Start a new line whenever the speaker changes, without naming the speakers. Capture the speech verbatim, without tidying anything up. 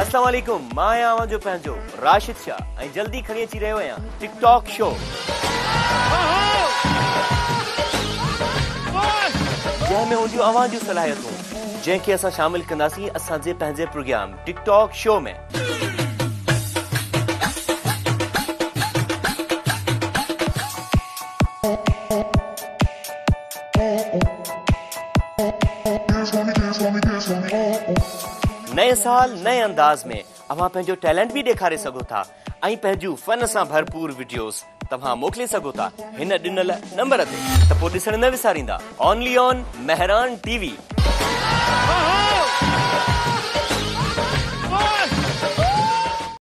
अस्सलाम वालेकुम, मां आहियां जो पंहिंजो राशिद शाह ऐं जल्दी खणी अची रहियो आहियां टिकटॉक शो जंहिंमें हूंदियूं अवां जूं सलाहियतूं जंहिंखे असां शामिल कंदासीं असांजे पंहिंजे प्रोग्राम टिकटॉक शो में। नए साल नए अंदाज में अवां पंहिंजो टैलेंट भी ॾेखारे सघो था ऐं पंहिंजूं फन सां भरपूर वीडियोस तव्हां मोकिले सघो था हिन ॾिनल नंबर ते। त पोइ ॾिसण न विसारींदा। Only on Mehran TV.